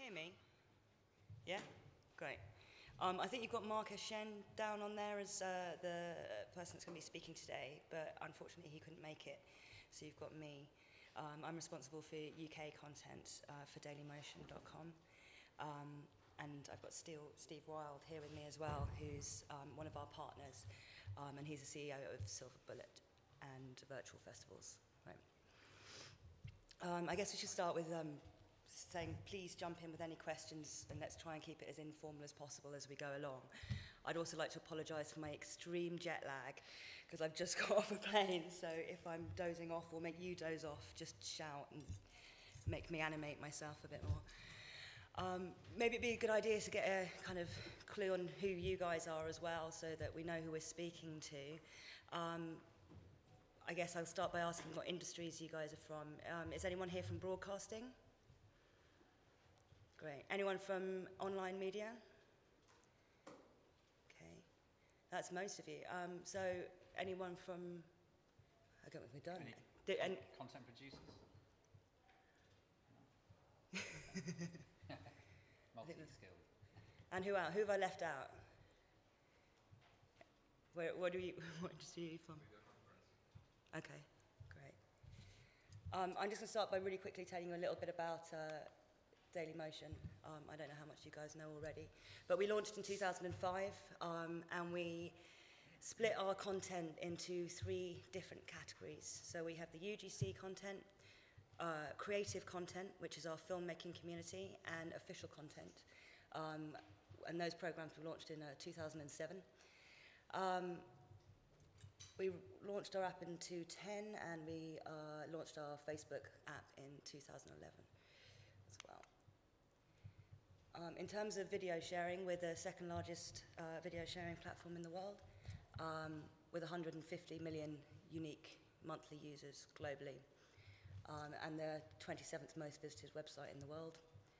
hear me? Yeah? Great. I think you've got Marcus Shen down on there as the person that's going to be speaking today, but unfortunately he couldn't make it, so you've got me. I'm responsible for UK content for Dailymotion.com, and I've got Steve Wild here with me as well, who's one of our partners, and he's the CEO of Silver Bullet and Virtual Festivals. Right. I guess we should start with saying please jump in with any questions, and let's try and keep it as informal as possible as we go along. I'd also like to apologise for my extreme jet lag, because I've just got off a plane, so if I'm dozing off or make you doze off, just shout and make me animate myself a bit more. Maybe it'd be a good idea to get a kind of clue on who you guys are as well, so that we know who we're speaking to. I guess I'll start by asking what industries you guys are from. Is anyone here from broadcasting? Great. Anyone from online media? Okay. That's most of you. So anyone from, I don't know if we're done. Any content producers? No. Multi-skilled. And who else? Who have I left out? What industry are you from? Okay, great. I'm just going to start by really quickly telling you a little bit about Dailymotion. I don't know how much you guys know already, but we launched in 2005, and we split our content into 3 different categories. So we have the UGC content, creative content, which is our filmmaking community, and official content. And those programs were launched in 2007. We launched our app in 2010, and we launched our Facebook app in 2011 as well. In terms of video sharing, we're the second largest video sharing platform in the world, with 150 million unique monthly users globally, and the 27th most visited website in the world.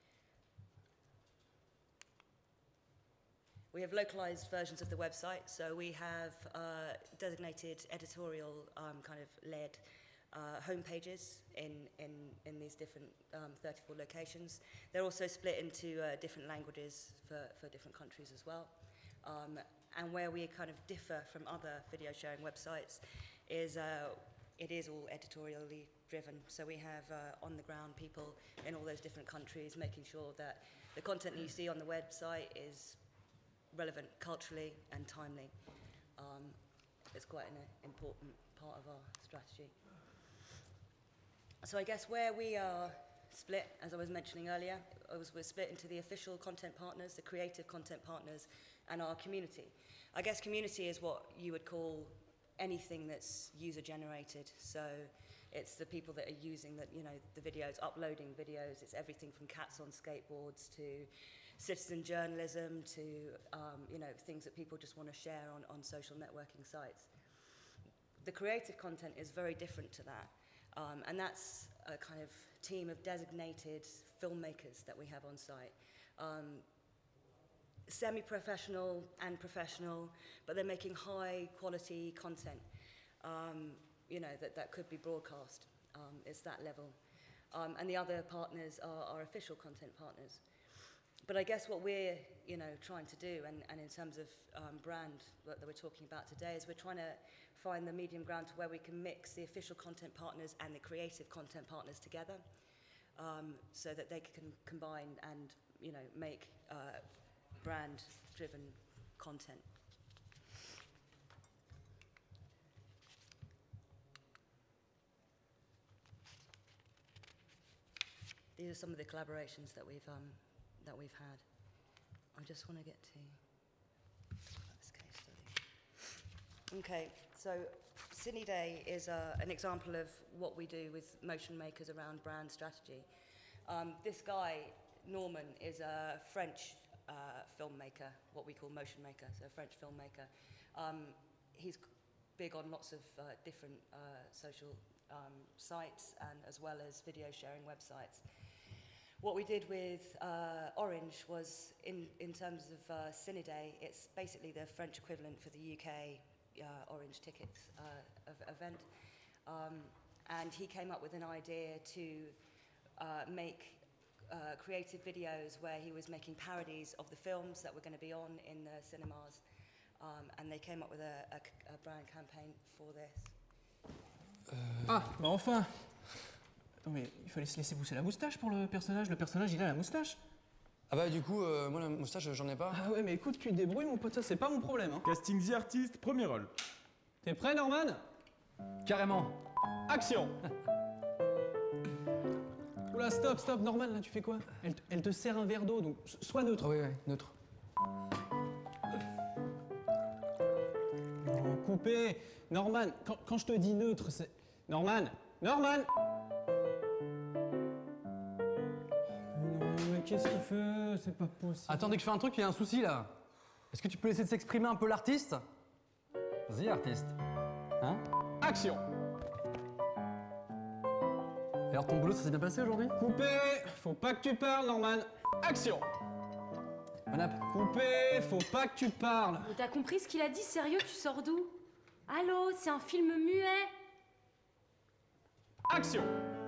We have localized versions of the website, so we have designated editorial kind of led home pages in these different 34 locations. They're also split into different languages for different countries as well. And where we kind of differ from other video sharing websites is it is all editorially driven. So we have on-the-ground people in all those different countries making sure that the content that you see on the website is relevant culturally and timely. It's quite an important part of our strategy. So I guess where we are split, as I was mentioning earlier, we're split into the official content partners, the creative content partners, and our community. I guess community is what you would call anything that's user-generated. So it's the people that are using the videos, uploading videos. It's everything from cats on skateboards to citizen journalism to things that people just want to share on social networking sites. The creative content is very different to that, and that's a kind of team of designated filmmakers that we have on site. Semi-professional and professional, but they're making high-quality content, that could be broadcast. It's that level. And the other partners are our official content partners. But I guess what we're trying to do, and in terms of brand that we're talking about today, is we're trying to find the medium ground to where we can mix the official content partners and the creative content partners together, so that they can combine and make brand-driven content. These are some of the collaborations that we've had. I just want to get to this case study. Okay, so Sydney Day is an example of what we do with motion makers around brand strategy. This guy, Norman, is a French filmmaker, what we call motion maker, so a French filmmaker. He's big on lots of different social sites, and as well as video sharing websites. What we did with Orange was, in terms of Cine Day, it's basically the French equivalent for the UK Orange Tickets event. And he came up with an idea to make creative videos where he was making parodies of the films that were going to be on in the cinemas. And they came up with a brand campaign for this. Ah, bah enfin. Attends, mais il fallait se laisser pousser la moustache pour le personnage. Le personnage, il a la moustache. Ah bah du coup, moi la moustache, j'en ai pas. Ah ouais, mais écoute, tu te débrouilles, mon pote, ça c'est pas mon problème. Hein. Casting the Artist, premier rôle. T'es prêt, Norman? Carrément. Action. Oula, stop, Norman, là, tu fais quoi? Elle te sert un verre d'eau, donc sois neutre. Oui, neutre. Oh, coupé. Norman, quand je te dis neutre, c'est... Norman. Non, mais qu'est-ce qu'il fait? C'est pas possible. Attendez que je fais un truc, il y a un souci là. Est-ce que tu peux laisser de s'exprimer un peu l'artiste? Vas-y, artiste. Hein? Action. Alors ton boulot, ça s'est bien passé aujourd'hui? Coupé. Faut pas que tu parles, Norman. Action. Manap. Coupé. Faut pas que tu parles. Mais t'as compris ce qu'il a dit? Sérieux, tu sors d'où? Allô, c'est un film muet. Action.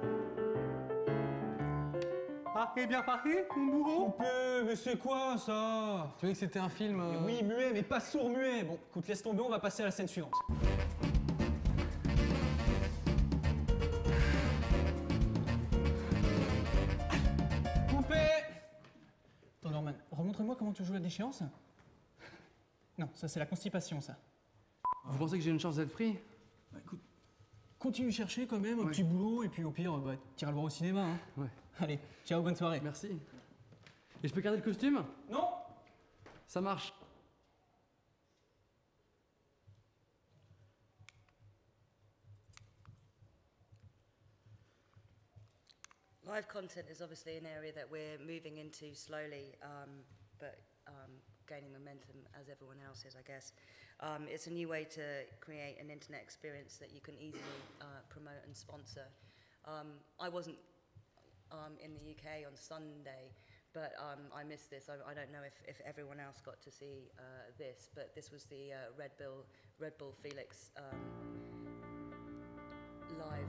Ah, et bien paré, mon bourreau? Coupé, mais c'est quoi ça? Tu veux que c'était un film Oui, muet, mais pas sourd-muet. Bon, écoute, laisse tomber, on va passer à la scène suivante. Coupé. Attends, Norman, remontre-moi comment tu joues la déchéance. Non, ça c'est la constipation, ça. Vous pensez que j'ai une chance d'être pris? Bah, écoute, continue de chercher quand même, un petit boulot, et puis au pire, bah, t'iras le voir au cinéma. Hein. Ouais. Allez, ciao, bonne soirée. Merci. Et je peux garder le costume? Non. Ça marche. Live content is obviously an area that we're moving into slowly, but gaining momentum as everyone else is, I guess. It's a new way to create an internet experience that you can easily promote and sponsor. I wasn't in the UK on Sunday, but I missed this. I don't know if everyone else got to see this, but this was the Red Bull Felix live.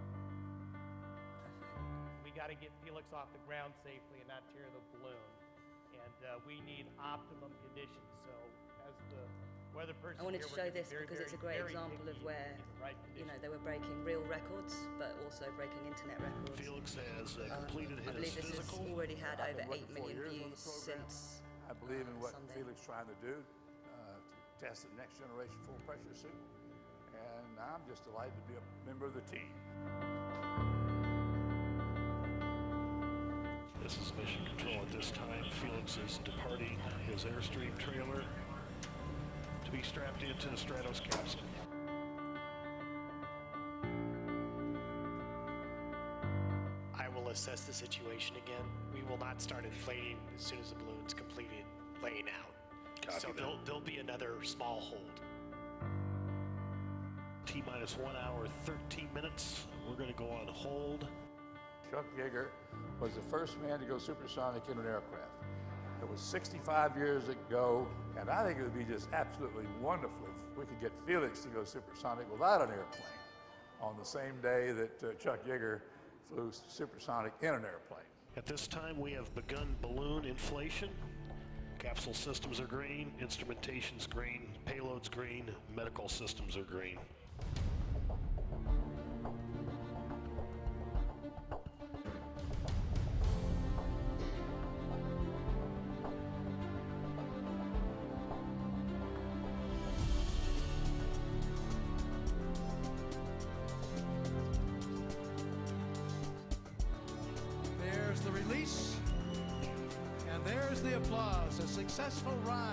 We got to get Felix off the ground safely and not tear the balloon. And we need optimum conditions. So as the weather person, I wanted to show this very, because it's a very, great very example of picky where, in the right you know, conditions. they were breaking real records, but also breaking internet records. Felix has completed I believe his this has physical. already had I've over been 8 working 4 million years on the views program. since I believe in what Sunday. Felix trying to do to test the next generation full pressure suit. And I'm just delighted to be a member of the team. This is Mission Control at this time. Felix is departing his Airstream trailer to be strapped into the Stratos capsule. I will assess the situation again. We will not start inflating as soon as the balloon's completed laying out. Copy so that. there'll be another small hold. T-minus 1 hour, 13 minutes. We're going to go on hold. Chuck Yeager was the first man to go supersonic in an aircraft. It was 65 years ago, and I think it would be just absolutely wonderful if we could get Felix to go supersonic without an airplane on the same day that Chuck Yeager flew supersonic in an airplane. At this time, we have begun balloon inflation. Capsule systems are green, instrumentation's green, payload's green, medical systems are green. There's the release, and there's the applause, a successful rise.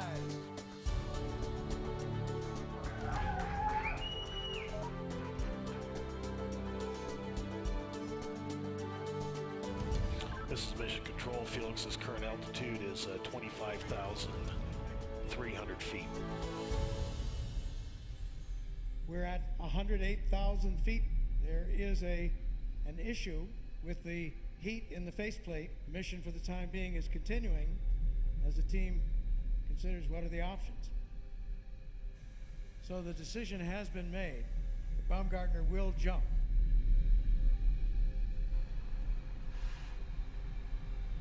This is Mission Control. Felix's current altitude is 25,300 feet. We're at 108,000 feet. There is an issue with the heat in the faceplate. Mission for the time being is continuing as the team considers what are the options. So the decision has been made. Baumgartner will jump.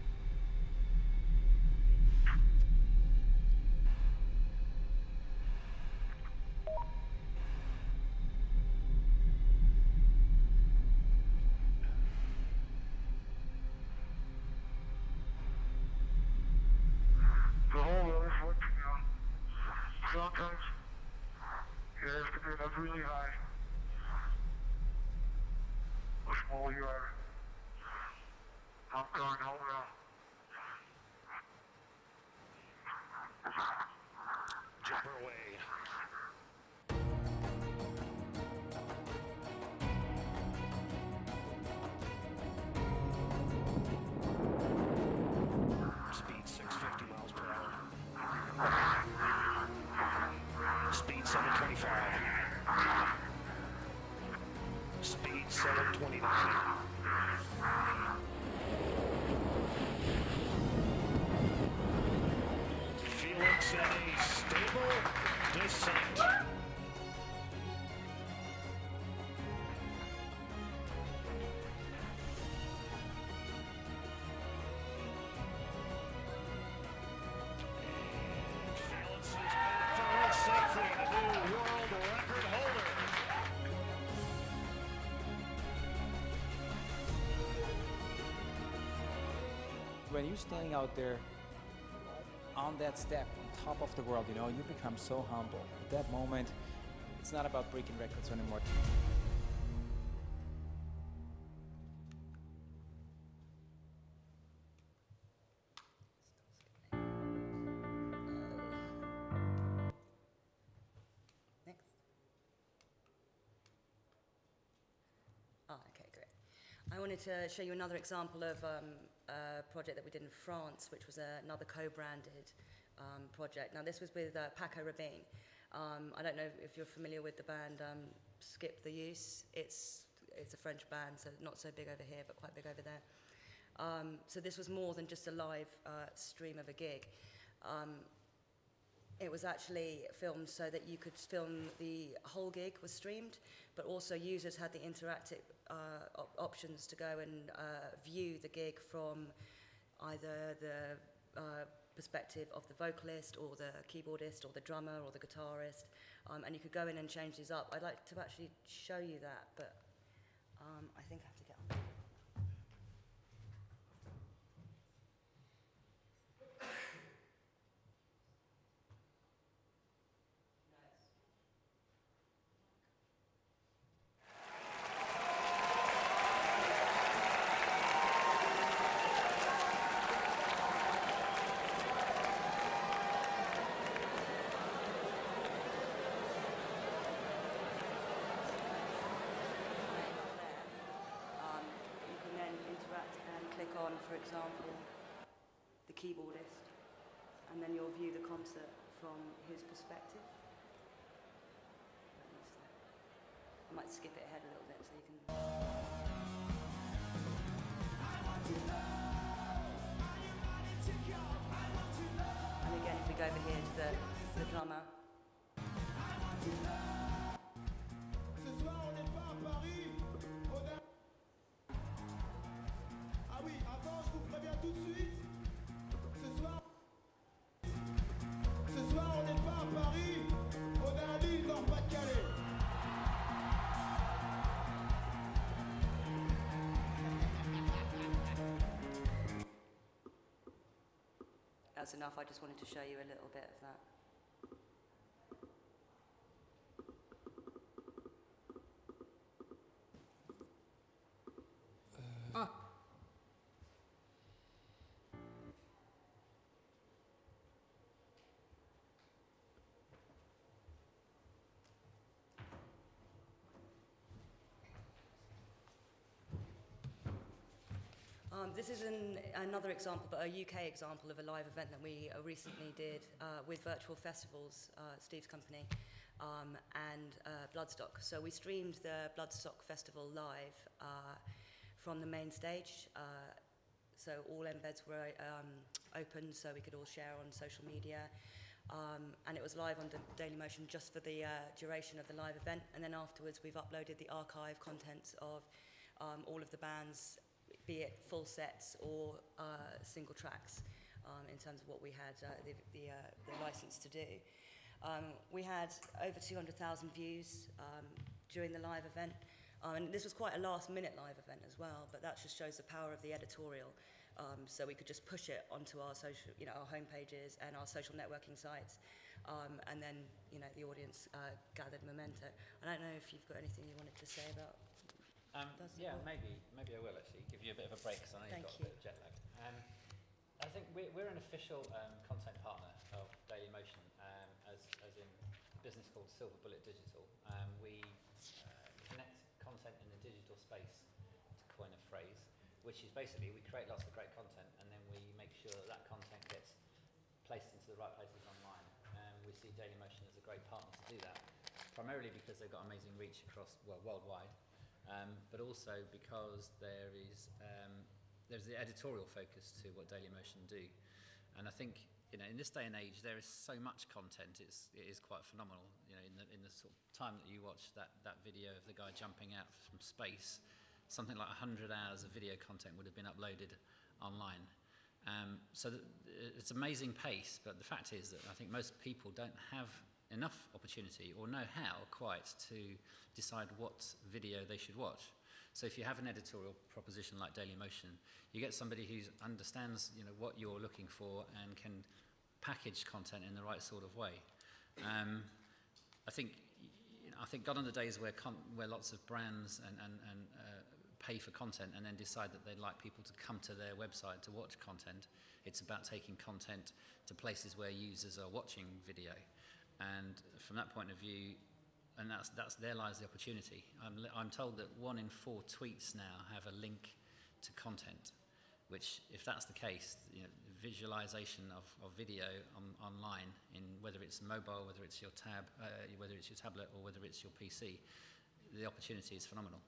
sometimes you have to get up really high. How small you are. I'm going home now. Jumper away. Speed 650 miles per hour. Speed 725. Speed 729. Felix in a stable descent. Felix has made it through safely, the new world record holder. When you're standing out there on that step, on top of the world, you know, you become so humble. At that moment, it's not about breaking records anymore. Next. Oh, okay, great. I wanted to show you another example of a project that we did in France, which was another co-branded project. Now, this was with Paco Rabanne. I don't know if you're familiar with the band Skip the Use. It's a French band, so not so big over here, but quite big over there. So this was more than just a live stream of a gig. It was actually filmed so that you could film the whole gig was streamed, but also users had the interactive options to go and view the gig from either the perspective of the vocalist or the keyboardist or the drummer or the guitarist, and you could go in and change these up. I'd like to actually show you that, but I think I have to get on. For example, the keyboardist, and then you'll view the concert from his perspective. I might skip it ahead a little bit so you can... And again, if we go over here to the drummer. That's enough. I just wanted to show you a little bit of that. This is another example, but a UK example of a live event that we recently did with Virtual Festivals, Steve's company, and Bloodstock. So we streamed the Bloodstock Festival live from the main stage. So all embeds were open, so we could all share on social media. And it was live on Dailymotion just for the duration of the live event. And then afterwards, we've uploaded the archive contents of all of the bands, be it full sets or single tracks, in terms of what we had the license to do. We had over 200,000 views during the live event, and this was quite a last-minute live event as well, but that just shows the power of the editorial So we could just push it onto our social, our home pages and our social networking sites, and then the audience gathered momentum. I don't know if you've got anything you wanted to say about. Yeah, maybe I will actually give you a bit of a break because I know you've got a bit of jet lag. I think we're an official content partner of Dailymotion, as in a business called Silver Bullet Digital. We connect content in the digital space, to coin a phrase, which is basically we create lots of great content and then we make sure that that content gets placed into the right places online. We see Dailymotion as a great partner to do that, primarily because they've got amazing reach across, worldwide, but also because there's the editorial focus to what Dailymotion do. And I think, in this day and age, there is so much content, it is quite phenomenal. In the sort of time that you watch that video of the guy jumping out from space, something like 100 hours of video content would have been uploaded online. So it's amazing pace, but the fact is that I think most people don't have enough opportunity or know how quite to decide what video they should watch. So if you have an editorial proposition like Dailymotion, you get somebody who understands what you're looking for and can package content in the right sort of way. I think gone are the days where lots of brands and pay for content and then decide that they'd like people to come to their website to watch content. It's about taking content to places where users are watching video. And from that point of view, and there lies the opportunity. I'm told that 1 in 4 tweets now have a link to content, which, if that's the case, visualization of video online, in whether it's mobile, whether it's your tab, whether it's your tablet, or whether it's your PC, the opportunity is phenomenal.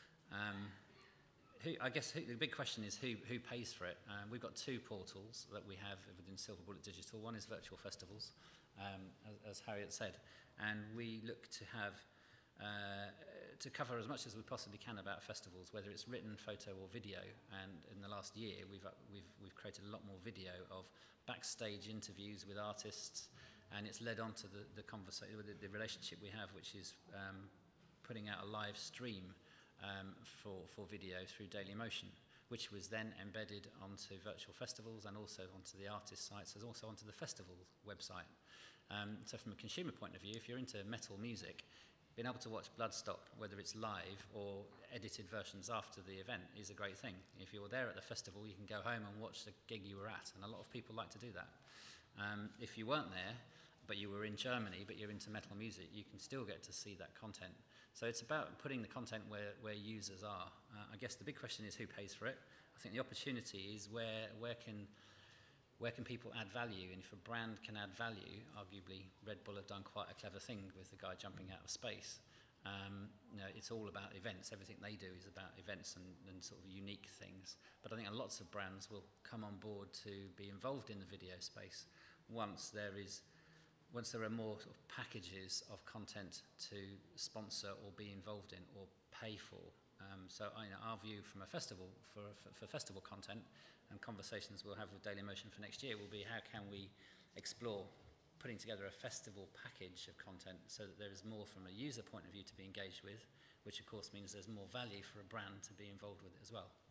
I guess the big question is who pays for it. We've got 2 portals that we have within Silver Bullet Digital. One is virtual festivals, as Harriet said, and we look to have to cover as much as we possibly can about festivals, whether it's written, photo, or video. And in the last year, we've created a lot more video of backstage interviews with artists, and it's led on to the conversation, the relationship we have, which is putting out a live stream for video through Dailymotion, which was then embedded onto virtual festivals and also onto the artist sites, as also onto the festival website. So from a consumer point of view, if you're into metal music, being able to watch Bloodstock, whether it's live or edited versions after the event, is a great thing. If you're there at the festival, you can go home and watch the gig you were at, and a lot of people like to do that. If you weren't there, but you were in Germany, but you're into metal music, you can still get to see that content. So it's about putting the content where users are. I guess the big question is who pays for it. I think the opportunity is where can people add value, and if a brand can add value, arguably Red Bull have done quite a clever thing with the guy jumping out of space. It's all about events. Everything they do is about events and sort of unique things. But I think lots of brands will come on board to be involved in the video space once there are more sort of packages of content to sponsor or be involved in or pay for. So our view from a festival, for festival content and conversations we'll have with Dailymotion for next year will be how can we explore putting together a festival package of content so that there is more from a user point of view to be engaged with, which of course means there's more value for a brand to be involved with it as well.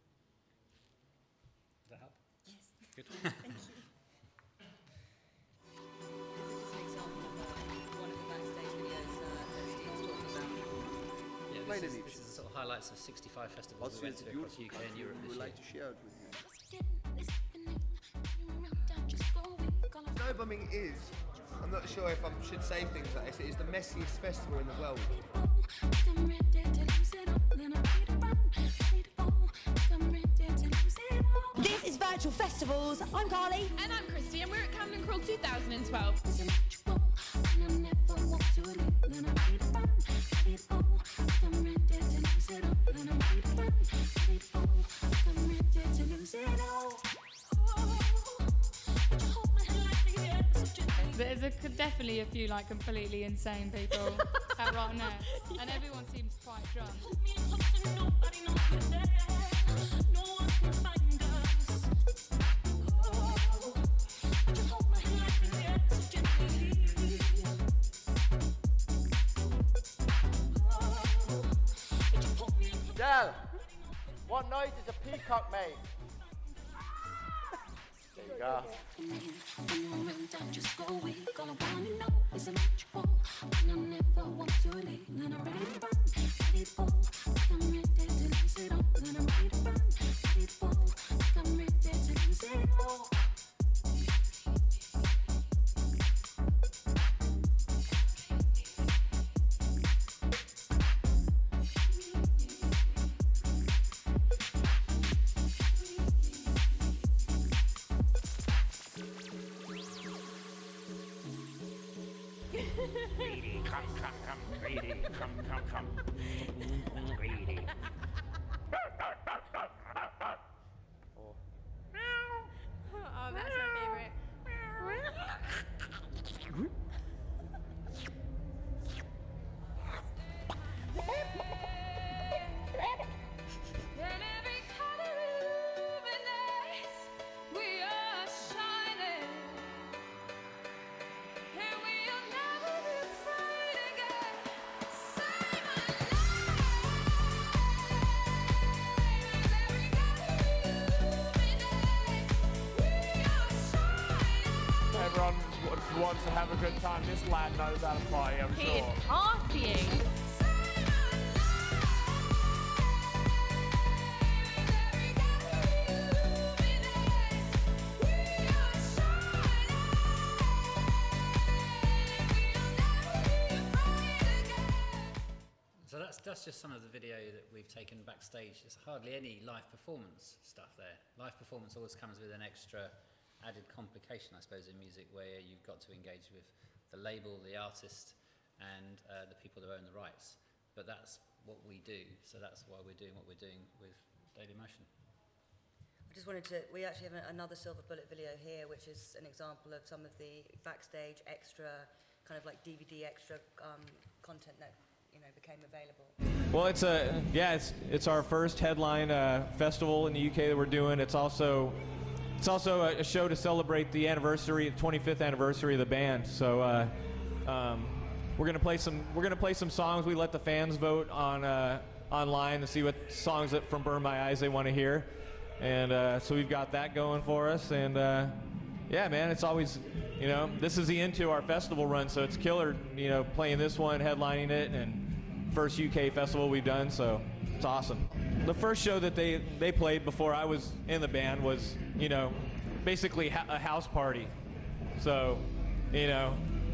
Does that help? Yes. Good. Thank you. This is an example of one of the backstage videos that Steve's talking about. Yeah, this is the sort of highlights of 65 festivals we went to across the UK and Europe this year. Like to share it with you. Snow bombing is, I'm not sure if I should say things like this, it is the messiest festival in the world. This is Virtual Festivals. I'm Carly. And I'm Christy, and we're at Camden Crawl 2012. There's definitely a few like completely insane people out right now, and everyone seems quite drunk. Dal, what noise is a peacock made? Yeah. Just go weak. All I wanna know is I'm at your wall. And I never want to leave. Then I'm ready to burn. Ready to fall. I'm ready to lose it all. Then I'm ready to burn. Ready to fall. I'm ready to lose it all. Greedy, come, greedy, come, greedy. Oh, that's my favorite. In every color illuminates, we are shining, and we'll never be afraid again. Save my Everyone wants to have a good time. This lad knows how to play, I'm He sure. is partying. So that's just some of the video that we've taken backstage. There's hardly any live performance stuff there. Live performance always comes with an extra added complication, I suppose, in music, where you've got to engage with the label, the artist, and the people that own the rights. But that's what we do, so that's why we're doing what we're doing with Dailymotion. I just wanted to, we actually have another Silver Bullet video here, which is an example of some of the backstage extra, kind of like DVD extra content that, you know, became available. Well, it's our first headline festival in the UK that we're doing. It's also a show to celebrate the anniversary, 25th anniversary of the band. So we're gonna play some songs. We let the fans vote on online to see what songs from Burn My Eyes they want to hear, and so we've got that going for us. And yeah, man, it's always, you know, this is the end to our festival run, so it's killer, you know, playing this one, headlining it, and first UK festival we've done, so it's awesome. The first show that they played before I was in the band was, you know, basically a house party. So, you know,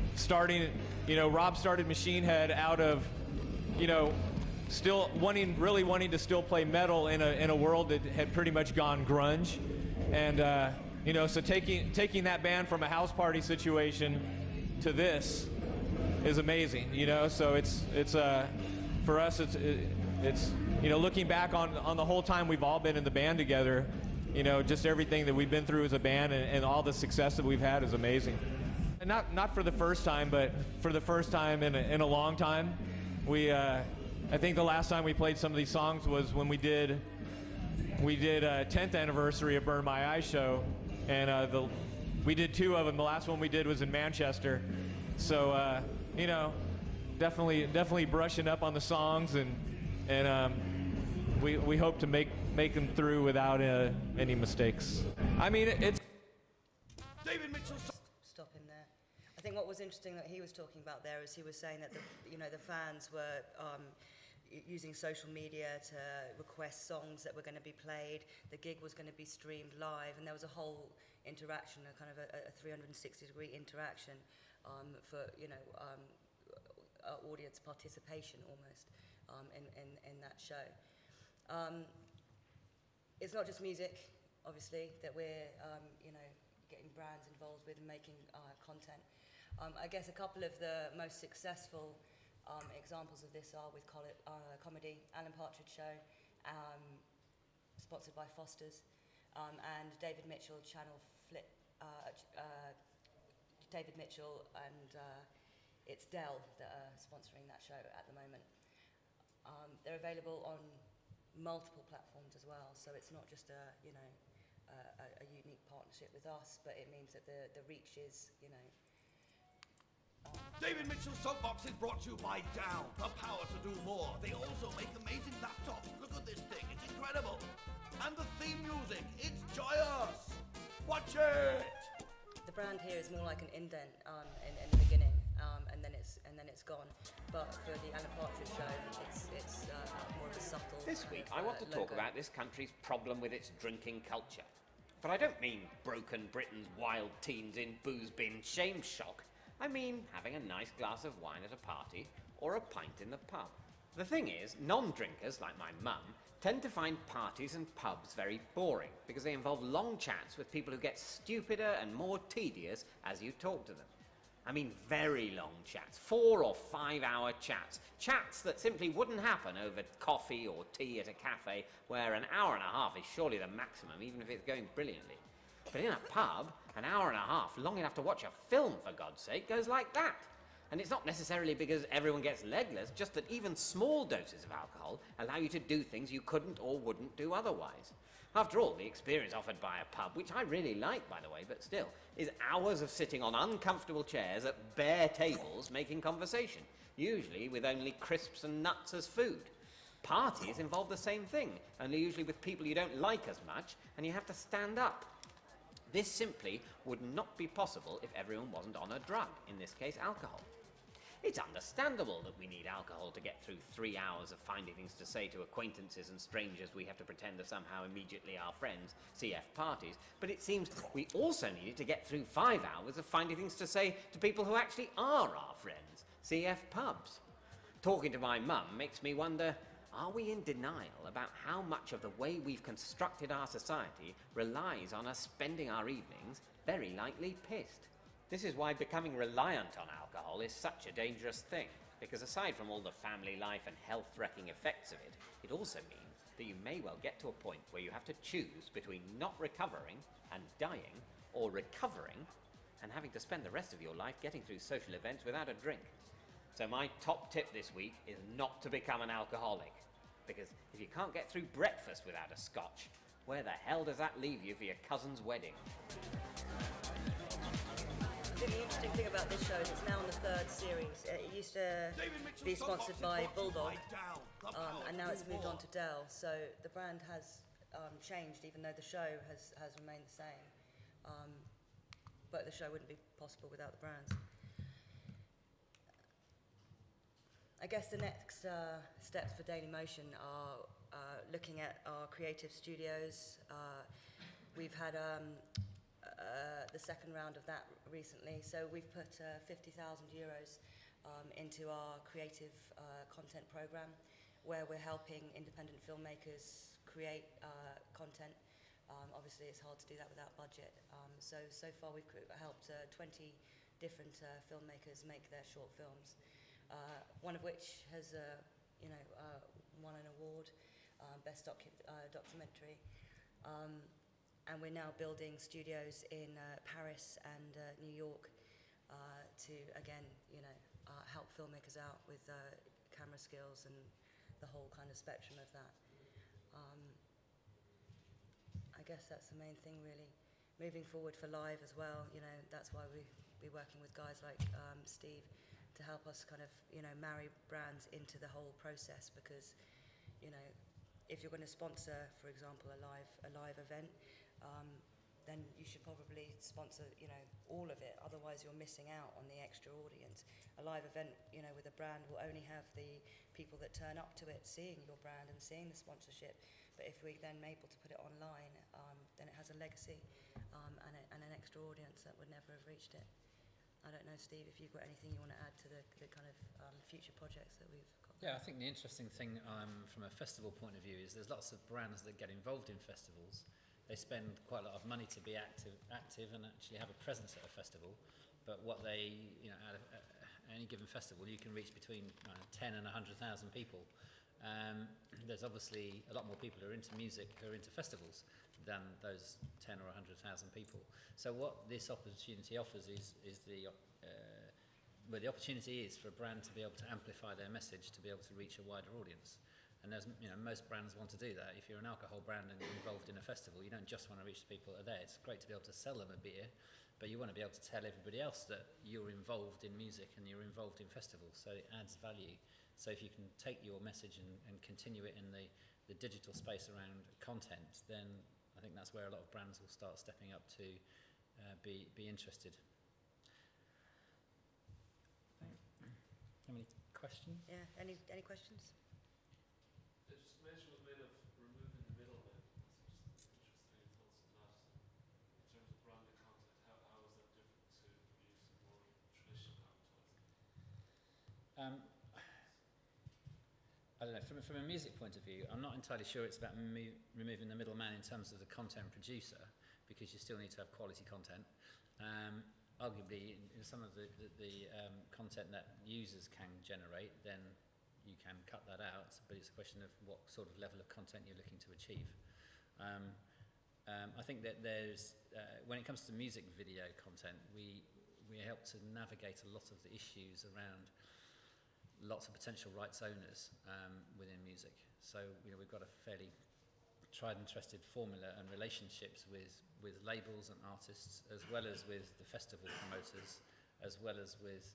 Rob started Machine Head out of, you know, still really wanting to still play metal in a world that had pretty much gone grunge, and you know, so taking that band from a house party situation to this is amazing, you know. So it's for us, it's you know, looking back on the whole time we've all been in the band together, you know, just everything that we've been through as a band, and all the success that we've had is amazing. And not for the first time, but for the first time in a long time. I think the last time we played some of these songs was when we did a 10th anniversary of Burn My Eyes show, and we did 2 of them. The last one we did was in Manchester. So you know, definitely brushing up on the songs, and we hope to make them through without any mistakes. I mean, it's David Mitchell. Stop him there. I think what was interesting that he was talking about there is he was saying that the fans were using social media to request songs that were going to be played. The gig was going to be streamed live, and there was a whole interaction, a kind of a 360-degree interaction for, you know, audience participation almost in that show. It's not just music, obviously, that we're you know, getting brands involved with and making content. I guess a couple of the most successful examples of this are with comedy, Alan Partridge Show, sponsored by Foster's, and David Mitchell Channel Flip, David Mitchell and it's Dell that are sponsoring that show at the moment. They're available on multiple platforms as well, so it's not just a unique partnership with us, but it means that the reach is, you know. David Mitchell's Soapbox is brought to you by Dow, the power to do more. They also make amazing laptops. Look at this thing, it's incredible. And the theme music, it's joyous. Watch it! The brand here is more like an indent in the beginning, and then it's gone. But for the Alan Partridge show, it's more of a subtle. This week, I want to talk about this country's problem with its drinking culture. But I don't mean broken Britain's wild teens in booze bin shame shock. I mean having a nice glass of wine at a party or a pint in the pub. The thing is, non-drinkers, like my mum, tend to find parties and pubs very boring because they involve long chats with people who get stupider and more tedious as you talk to them. I mean very long chats, 4 or 5 hour chats. Chats that simply wouldn't happen over coffee or tea at a cafe where an hour and a half is surely the maximum, even if it's going brilliantly. But in a pub, an hour and a half, long enough to watch a film for God's sake, goes like that. And it's not necessarily because everyone gets legless, just that even small doses of alcohol allow you to do things you couldn't or wouldn't do otherwise. After all, the experience offered by a pub, which I really like, by the way, but still, is hours of sitting on uncomfortable chairs at bare tables making conversation, usually with only crisps and nuts as food. Parties involve the same thing, only usually with people you don't like as much, and you have to stand up. This simply would not be possible if everyone wasn't on a drug, in this case alcohol. It's understandable that we need alcohol to get through 3 hours of finding things to say to acquaintances and strangers we have to pretend are somehow immediately our friends, CF parties, but it seems we also need it to get through 5 hours of finding things to say to people who actually are our friends, CF pubs. Talking to my mum makes me wonder, are we in denial about how much of the way we've constructed our society relies on us spending our evenings very likely pissed? This is why becoming reliant on alcohol is such a dangerous thing, because aside from all the family life and health-wrecking effects of it, it also means that you may well get to a point where you have to choose between not recovering and dying, or recovering and having to spend the rest of your life getting through social events without a drink. So my top tip this week is not to become an alcoholic, because if you can't get through breakfast without a scotch, where the hell does that leave you for your cousin's wedding? I think the interesting thing about this show is it's now on the 3rd series. It used to be sponsored by Bulldog, and now it's moved on to Dell. So the brand has changed, even though the show has remained the same. But the show wouldn't be possible without the brands. I guess the next steps for Dailymotion are looking at our creative studios. We've had the second round of that recently, so we've put €50,000 into our creative content program, where we're helping independent filmmakers create content. Obviously, it's hard to do that without budget. So far, we've helped 20 different filmmakers make their short films. One of which has, won an award, Best Documentary. And we're now building studios in Paris and New York to, again, help filmmakers out with camera skills and the whole kind of spectrum of that. I guess that's the main thing, really. Moving forward for live as well, that's why we're working with guys like Steve to help us kind of, marry brands into the whole process, because, if you're going to sponsor, for example, a live event, then you should probably sponsor, all of it. Otherwise, you're missing out on the extra audience. A live event, with a brand will only have the people that turn up to it seeing your brand and seeing the sponsorship. But if we're then able to put it online, then it has a legacy and an extra audience that would never have reached it. I don't know, Steve, if you've got anything you want to add to the kind of future projects that we've got. Yeah, I think the interesting thing from a festival point of view is there's lots of brands that get involved in festivals. They spend quite a lot of money to be active and actually have a presence at a festival. But what they, at any given festival, you can reach between 10 and 100,000 people. There's obviously a lot more people who are into music, who are into festivals, than those 10 or 100,000 people. So what this opportunity offers is the opportunity is for a brand to be able to amplify their message, to be able to reach a wider audience. And there's, most brands want to do that. If you're an alcohol brand and you're involved in a festival, you don't just want to reach the people that are there. It's great to be able to sell them a beer, but you want to be able to tell everybody else that you're involved in music and you're involved in festivals, so it adds value. So if you can take your message and continue it in the digital space around content, then I think that's where a lot of brands will start stepping up to be interested. How many questions? Yeah, any questions? I just mentioned a bit of removing the middleman. Just interested in your thoughts on that. In terms of branded content, how is that different to using more traditional advertising? I don't know, from a music point of view, I'm not entirely sure it's about removing the middleman in terms of the content producer, because you still need to have quality content. Arguably, in some of the content that users can generate, then you can cut that out, but it's a question of what sort of level of content you're looking to achieve. I think that there's, when it comes to music video content, we help to navigate a lot of the issues around lots of potential rights owners within music. So we've got a fairly tried and trusted formula and relationships with labels and artists, as well as with the festival promoters, as well as with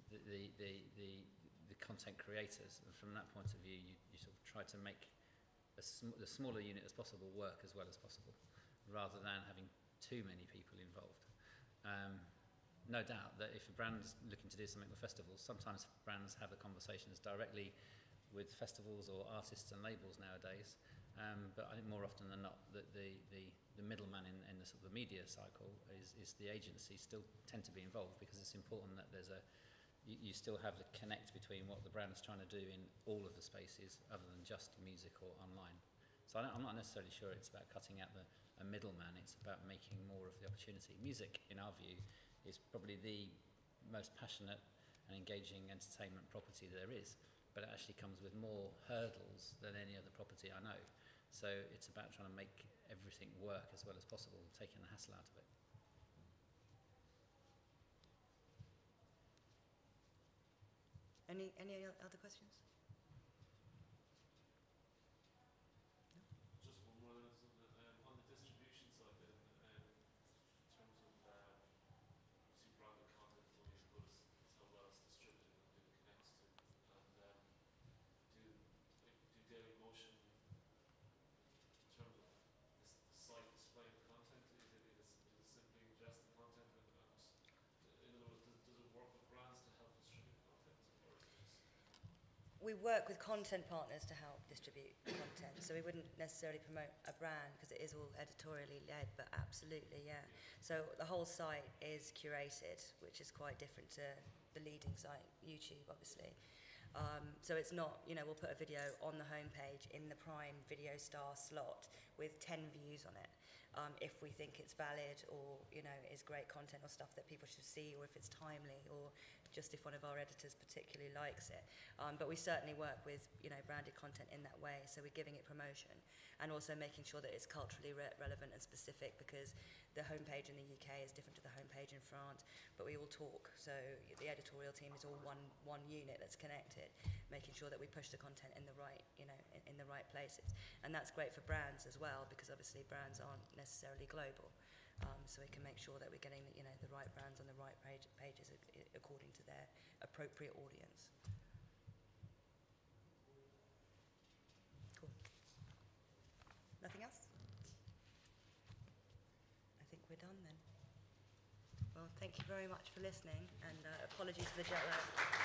the content creators. And from that point of view, you sort of try to make the smaller unit as possible work as well as possible, rather than having too many people involved. No doubt that if a brand's looking to do something with festivals, sometimes brands have the conversations directly with festivals or artists and labels nowadays. But I think more often than not, that the middleman in the sort of the media cycle is the agency still tend to be involved, because it's important that there's you still have the connect between what the brand's trying to do in all of the spaces other than just music or online. So I'm not necessarily sure it's about cutting out a middleman, it's about making more of the opportunity. Music, in our view, is probably the most passionate and engaging entertainment property there is, but it actually comes with more hurdles than any other property I know. So it's about trying to make everything work as well as possible, taking the hassle out of it. Any other questions? Just one more on the distribution side, then, in terms of obviously branded content is only as good as how well it's distributed and who it connects to. And do Dailymotion, in terms of the site display of content, is it simply just the content, and in other words, does it work with brands to help distribute content, or is it just? We work with content partners to help distribute content, so we wouldn't necessarily promote a brand because it is all editorially led, but absolutely, yeah. So the whole site is curated, which is quite different to the leading site, YouTube, obviously. So it's not, we'll put a video on the homepage in the Prime Video Star slot with 10 views on it. If we think it's valid, or is great content or stuff that people should see, or if it's timely, or just if one of our editors particularly likes it. But we certainly work with branded content in that way, so we're giving it promotion and also making sure that it's culturally relevant and specific, because the homepage in the UK is different to the homepage in France, but we all talk, so the editorial team is all one unit that's connected, making sure that we push the content in the right in the right places. And that's great for brands as well, because obviously brands aren't necessarily global. So we can make sure that we're getting the right brands on the right pages according to their appropriate audience. Cool. Nothing else? I think we're done then. Well, thank you very much for listening, and apologies for the jet lag.